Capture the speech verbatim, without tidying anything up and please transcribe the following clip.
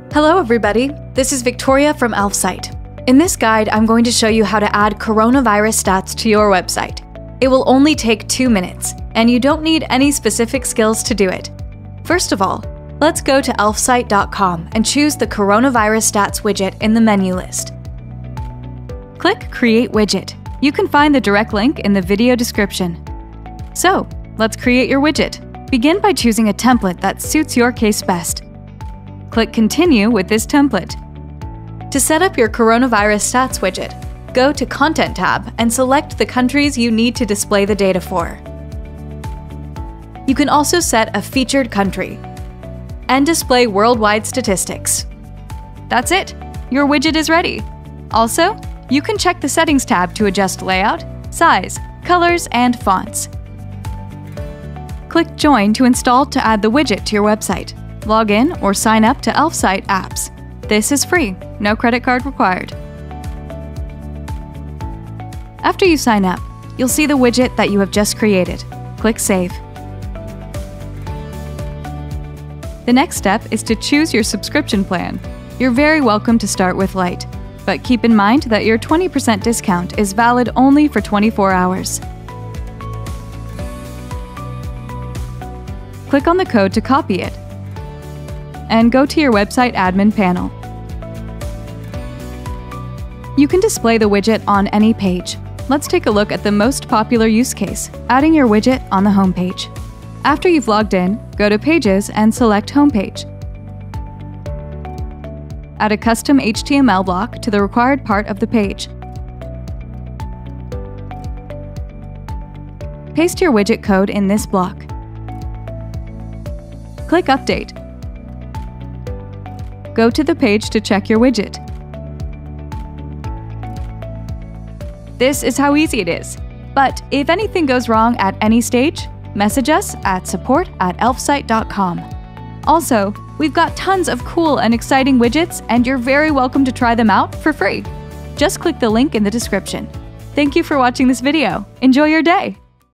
Hello everybody, this is Victoria from Elfsight. In this guide, I'm going to show you how to add coronavirus stats to your website. It will only take two minutes, and you don't need any specific skills to do it. First of all, let's go to elfsight dot com and choose the Coronavirus Stats widget in the menu list. Click Create Widget. You can find the direct link in the video description. So, let's create your widget. Begin by choosing a template that suits your case best. Click Continue with this template. To set up your Coronavirus Stats widget, go to Content tab and select the countries you need to display the data for. You can also set a featured country and display worldwide statistics. That's it! Your widget is ready! Also, you can check the Settings tab to adjust layout, size, colors, and fonts. Click Join to install to add the widget to your website. Log in or sign up to Elfsight apps. This is free, no credit card required. After you sign up, you'll see the widget that you have just created. Click Save. The next step is to choose your subscription plan. You're very welcome to start with Lite, but keep in mind that your twenty percent discount is valid only for twenty-four hours. Click on the code to copy it, and go to your website admin panel. You can display the widget on any page. Let's take a look at the most popular use case, adding your widget on the home page. After you've logged in, go to Pages and select Homepage. Add a custom H T M L block to the required part of the page. Paste your widget code in this block. Click Update. Go to the page to check your widget. This is how easy it is. But if anything goes wrong at any stage, message us at support at elfsight dot com. Also, we've got tons of cool and exciting widgets, and you're very welcome to try them out for free. Just click the link in the description. Thank you for watching this video. Enjoy your day!